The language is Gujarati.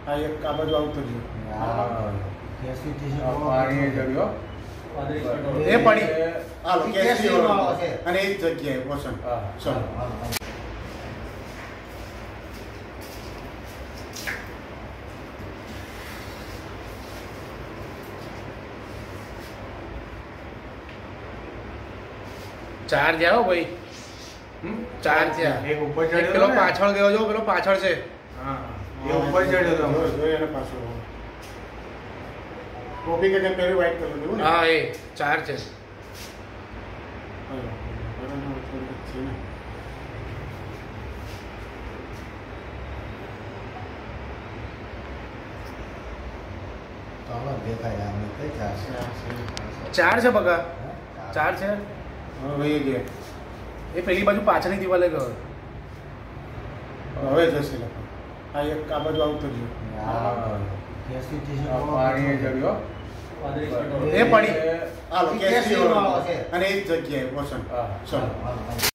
આ એક આ બાજુ આવતું રહ્યું. પાણી જડ્યો એ પડી હાલો કેસરી કેસરી વાળો છે. અને એ જ જગ્યાએ વસંત. ચલો ચાર થયા હો ભાઈ. ચાર થયા. એક ઉપર એક ચડ્યો પેલો ને? પાછળ ગયો જો પેલો પાછળ છે. હા એ ઉપર ચડ્યો તો જોઈ એને પાછળ ટોપી કે તેમ પહેરી વ્હાઈટ કલર જેવું ને. હા એ 4 છે. હાલો. બરાબર થોડુંક છે ને. ચાલો દેખાય આમ કઈ ચાર છે? ચાર 4 છે બગા. 4 છે. હવે વહી ગયા. એ પેલી બાજુ પાછળની દિવાલે ગયો. હવે જશે લોકો. આ એક આ બાજુ આવતું રહ્યું. પાણી જડ્યો એ પડી હાલો કેસરી કેસરી વાળો છે. અને એ જ જગ્યાએ વસંત. ચલો